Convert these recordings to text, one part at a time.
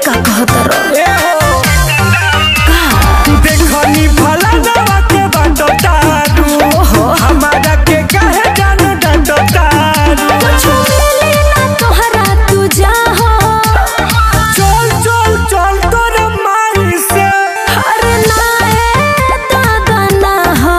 का कहता रो देखनी भला नवा के बाटो तारू हमारा के काहे जानो डाटो तारू कुछ मिले ना तोहरा तू जा हो चल चल चल तोर माई से अरे ना ए दादा ना हो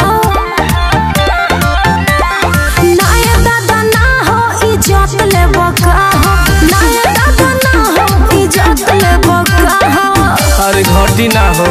ना ए दादा ना हो इज्जत ले बका हो ना ए दादा ना हो इज्जत ले बका हो अरे घटी ना हो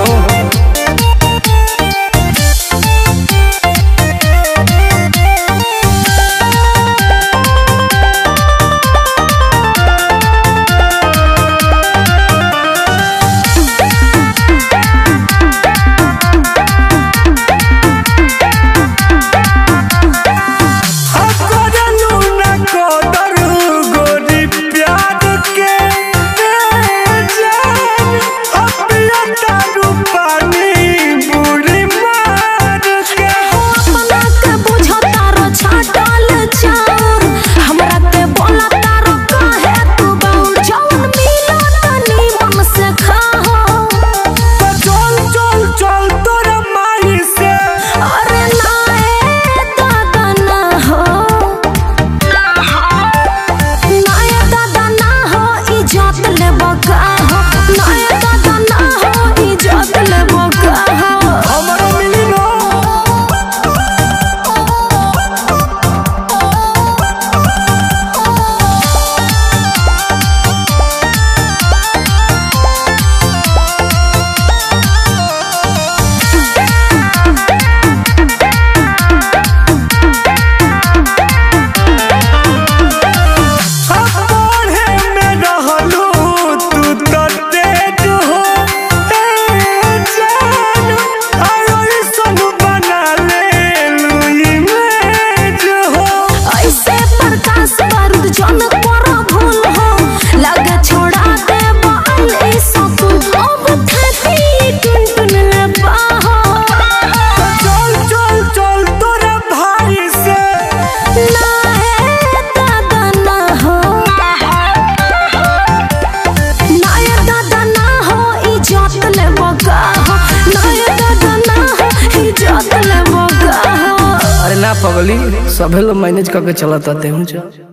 पगली सभे लोग मैनेज करके चलता हूँ।